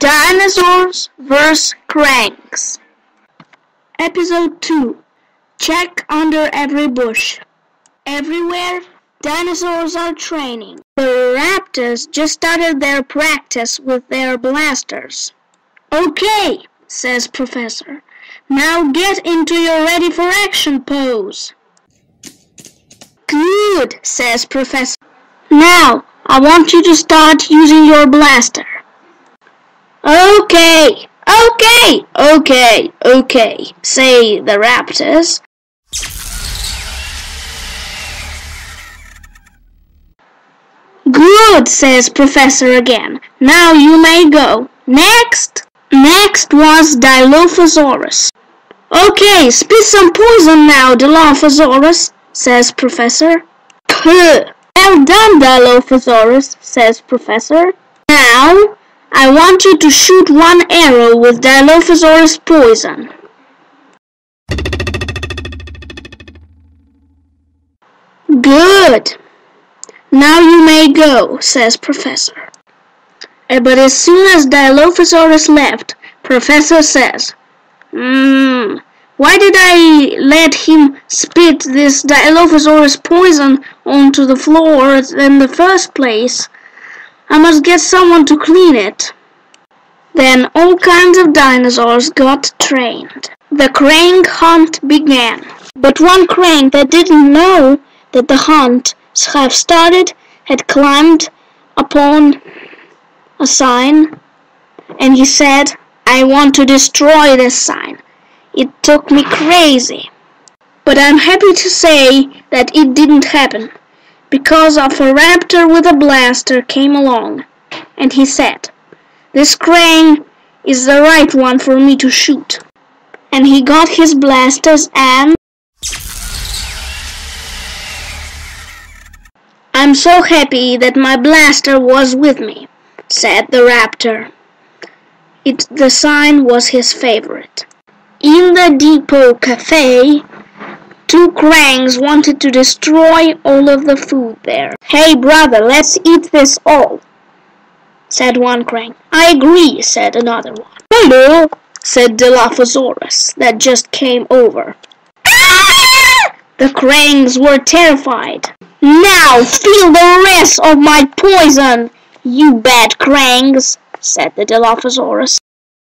Dinosaurs vs. Cranks. Episode 2. Check under every bush. Everywhere, dinosaurs are training. The raptors just started their practice with their blasters. Okay, says Professor. Now get into your ready for action pose. Good, says Professor. Now, I want you to start using your blaster. Okay, say the raptors. Good, says Professor again. Now you may go. Next was Dilophosaurus. Okay, spit some poison now, Dilophosaurus, says Professor. Well done, Dilophosaurus, says Professor. Now, I want you to shoot one arrow with Dilophosaurus poison. Good. Now you may go, says Professor. But as soon as Dilophosaurus left, Professor says, why did I let him spit this Dilophosaurus poison onto the floor in the first place? I must get someone to clean it. Then all kinds of dinosaurs got trained. The crank hunt began. But one crank that didn't know that the hunt had started had climbed upon a sign, and he said, I want to destroy this sign. It took me crazy. But I'm happy to say that it didn't happen, because of a raptor with a blaster came along, and he said, this crane is the right one for me to shoot. And he got his blasters and... I'm so happy that my blaster was with me, said the raptor. The sign was his favorite. In the depot cafe, two cranks wanted to destroy all of the food there. Hey brother, let's eat this all, said one crank. I agree, said another one. Hello, said Dilophosaurus that just came over. The cranks were terrified. Now feel the rest of my poison, you bad cranks, said the Dilophosaurus.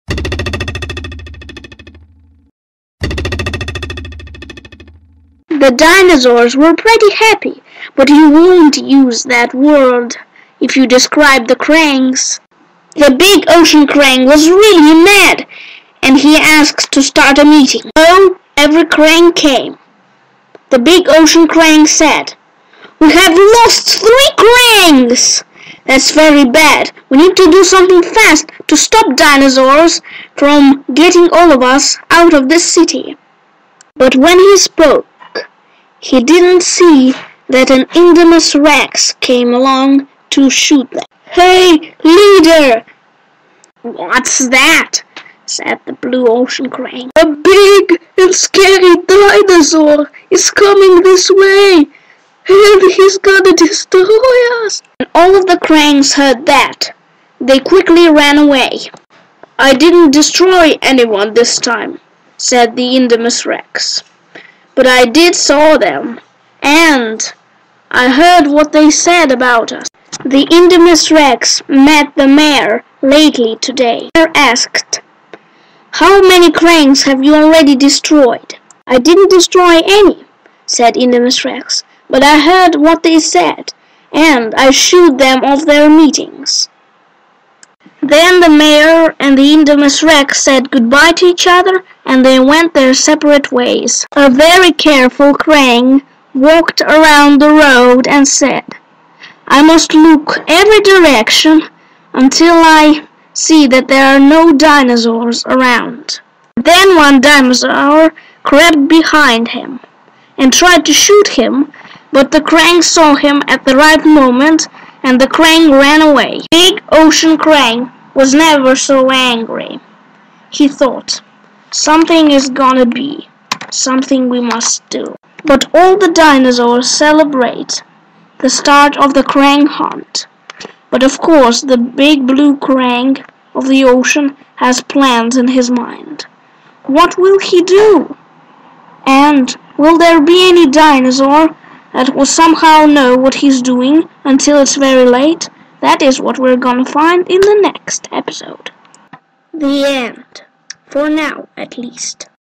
The dinosaurs were pretty happy, but you won't use that word if you describe the cranks. The big ocean crank was really mad, and he asked to start a meeting. So every crank came. The big ocean crank said, we have lost 3 cranks! That's very bad. We need to do something fast to stop dinosaurs from getting all of us out of this city. But when he spoke, he didn't see that an Indominus Rex came along to shoot them. Hey, leader! What's that? Said the blue ocean crane. A big and scary dinosaur is coming this way, and he's gonna destroy us. And all of the cranes heard that. They quickly ran away. I didn't destroy anyone this time, said the Indominus Rex. But I did saw them, and I heard what they said about us. The Indominus Rex met the mayor lately today. The mayor asked, how many cranes have you already destroyed? I didn't destroy any, said Indominus Rex, but I heard what they said, and I shooed them off their meetings. Then the mayor and the Indominus Rex said goodbye to each other, and they went their separate ways. A very careful crane walked around the road and said, I must look every direction until I see that there are no dinosaurs around. Then one dinosaur crept behind him and tried to shoot him, but the crane saw him at the right moment, and the crane ran away. Big ocean crane was never so angry. He thought, something is gonna be, something we must do. But all the dinosaurs celebrate the start of the crane hunt. But of course the big blue crane of the ocean has plans in his mind. What will he do? And will there be any dinosaur that will somehow know what he's doing until it's very late? That is what we're gonna find in the next episode. The end. For now, at least.